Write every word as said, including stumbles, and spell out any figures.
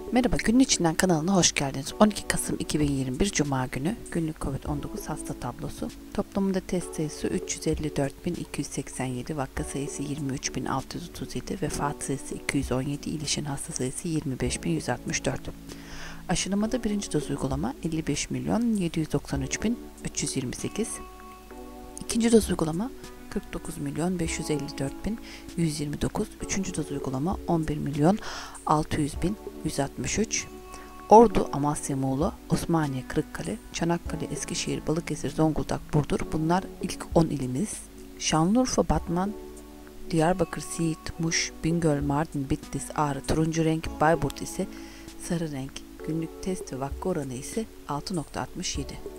Merhaba, Günün İçinden kanalına hoş geldiniz. on iki Kasım iki bin yirmi bir Cuma günü günlük kovid on dokuz hasta tablosu. Toplamında test sayısı üç yüz elli dört bin iki yüz seksen yedi, vaka sayısı yirmi üç bin altı yüz otuz yedi, vefat sayısı iki yüz on yedi, iyileşen hasta sayısı yirmi beş bin yüz altmış dört. Aşılamada birinci doz uygulama elli beş milyon yedi yüz doksan üç bin üç yüz yirmi sekiz. İkinci doz uygulama kırk dokuz milyon beş yüz elli dört bin yüz yirmi dokuz. Üçüncü doz uygulama on bir milyon altı yüz bin yüz altmış üç. Ordu, Amasya, Muğla, Osmaniye, Kırıkkale, Çanakkale, Eskişehir, Balıkesir, Zonguldak, Burdur. Bunlar ilk on ilimiz. Şanlıurfa, Batman, Diyarbakır, Siirt, Muş, Bingöl, Mardin, Bitlis, Ağrı, turuncu renk, Bayburt ise sarı renk. Günlük test ve vaka oranı ise altı nokta altmış yedi.